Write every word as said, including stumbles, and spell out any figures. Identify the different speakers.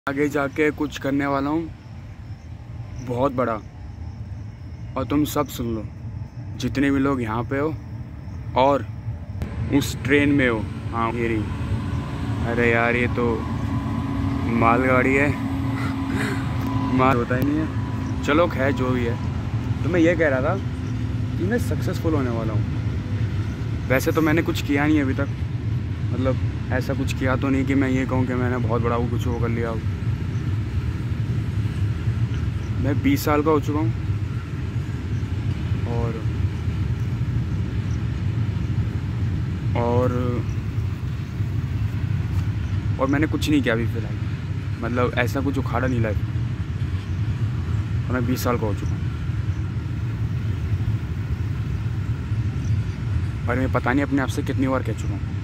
Speaker 1: आगे जाके कुछ करने वाला हूँ बहुत बड़ा, और तुम सब सुन लो, जितने भी लोग यहाँ पे हो और उस ट्रेन में हो। हाँ ये रही। अरे यार ये तो मालगाड़ी है, माल होता ही नहीं है। चलो खैर जो भी है, तो मैं ये कह रहा था कि मैं सक्सेसफुल होने वाला हूँ। वैसे तो मैंने कुछ किया नहीं अभी तक, मतलब ऐसा कुछ किया तो नहीं कि मैं ये कहूँ कि मैंने बहुत बड़ा वो कुछ वो कर लिया हो। मैं बीस साल का हो चुका हूँ और और और मैंने कुछ नहीं किया अभी फ़िलहाल, मतलब ऐसा कुछ उखाड़ा नहीं लाइफ, और मैं बीस साल का हो चुका हूँ। और मैं पता नहीं अपने आप से कितनी बार कह चुका हूँ।